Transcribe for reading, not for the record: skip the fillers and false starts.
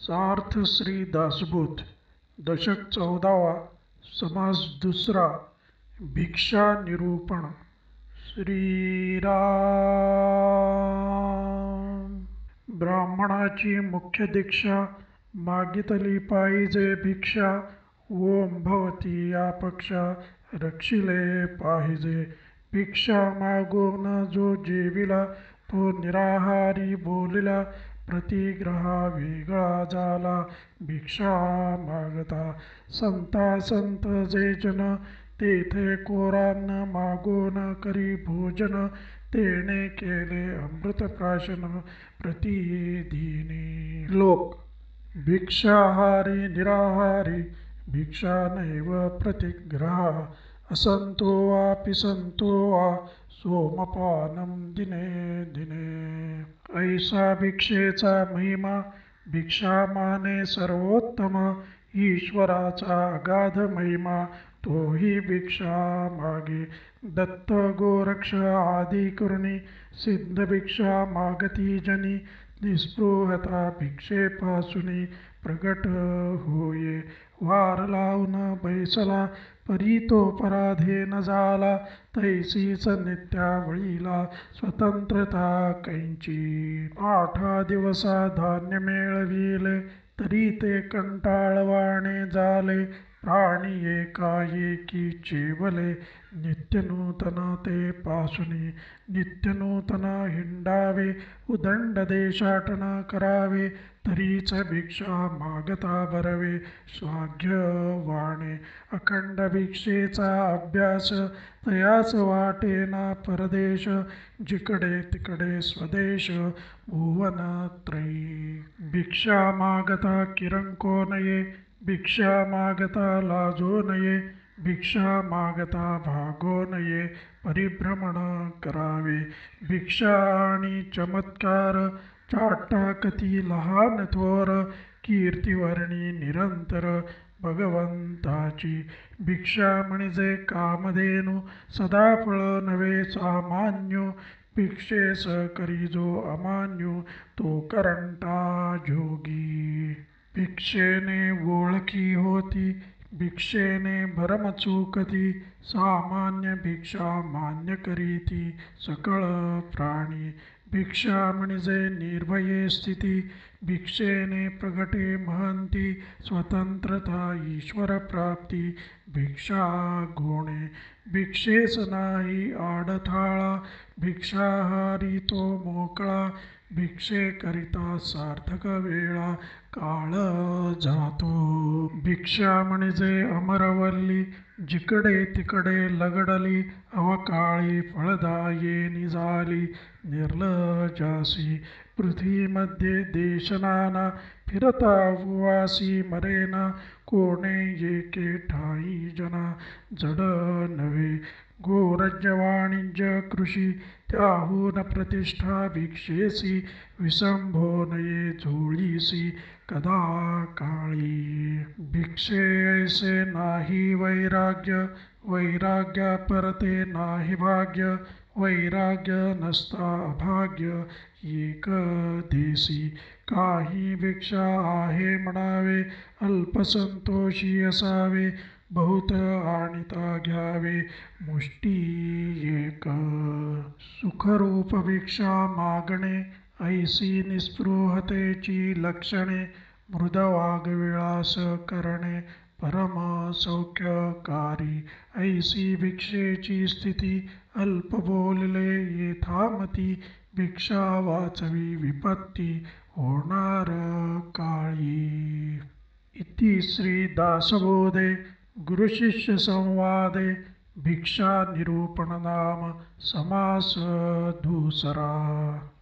सार्थ श्री दासबोध दशक 14वा समास दुसरा भिक्षा निरूपण श्रीराम ब्राह्मणाची मुख्य दीक्षा मागितली पाहिजे भिक्षा ओम भवती या पक्षा रक्षिले पाहिजे भिक्षा मागून जो जेविला तो निराहारी बोलिला प्रतिग्रहा वेगळा झाला भिक्षा मागता संता संत जे जन तेथे कोरान मागून करी भोजन तेने केले अमृत प्राशन प्रतिदिनी लोक भिक्षाहारी निराहारी भिक्षा नैव प्रतिग्रहा असंतो वापि संतो वा सोमपानम दिने दिने ऐसा भिक्षेचा महिमा भिक्षा माने सर्वोत्तम ईश्वराचा अगाध महिमा तोही भिक्षा मागे दत्त गोरक्ष आदी करुणी सिद्ध भिक्षा मागती जनी निस्पृहता भिक्षेपासूनी प्रगट होये वार लावून बैसला परी तो पराधीन झाला तैसीच नित्यावळीला स्वतंत्रता कैंची 8 दिवसा धान्य मिळविले तरी ते कंटाळवाणे झाले प्राणी एकाएकी चेवले नित्यनूतन ते पासुनी नित्यनूतन हिंडावे उदंड देशाटन करावे तरीच भिक्षा मागता बरवे स्वाग्यवाणे अखंड भिक्षेचा अभ्यास तयाच वाटेना परदेश जिकडे तिकडे स्वदेश भुवनत्रयी भिक्षा मागता किरंको नये भिक्षा मागता लाजो नये भिक्षा मागता भागो नये परिभ्रमण करावे भिक्षा आणि चमत्कार चाटाकती लहान थोर कीर्तिवर्णी निरंतर भगवंताची भिक्षा म्हणजे कामधेनु सदा फळ नवे सामान्य भिक्षेस करी जो अमान्य तो करंटा जोगी भिक्षेने ओळखी होती भिक्षेने भरम चुकती सामान्य भिक्षा मान्य करीती सकळ प्राणी भिक्षा म्हणजे निर्भये स्थिती भिक्षेने प्रगटे महंती स्वतंत्रता ईश्वर प्राप्ती भिक्षा घोणे भिक्षेस नाही आडथाळा भिक्षाहारी तो मोकळा भिक्षेकरिता सार्थक वेळा काळ जातो भिक्षा म्हणजे अमरवल्ली जिकडे तिकडे लगडली अवकाळी फळदाये निझाली निर्लजासी पृथ्वीमध्ये देशनाना फिरता उपवासी मरेना कोणे एके ठाई जना जड नव्हे गोरज्य वाणिज्य कृषी त्याहून प्रतिष्ठा भिक्षेसी विसंभो नये झोळीसी कदा काळी भिक्षे ऐसे नाही वैराग्य वैराग्य परते नाही भाग्य वैराग्य नसता अभाग्य एक देसी काही भिक्षा आहे म्हणावे अल्पसंतोषी असावे बहुत आणिता घ्यावे मुष्टी एक सुखरूप भिक्षा मागणे ऐसी निस्पृहतेची लक्षणे मृदवागविलास करणे परम सौख्यकारी ऐसी भिक्षेची स्थिती अल्प बोलले येथामती भिक्षा वाचवी विपत्ती होणार काळी इति श्री दासबोधे गुरुशिष्य संवादे भिक्षा निरूपण नाम समास दुसरा।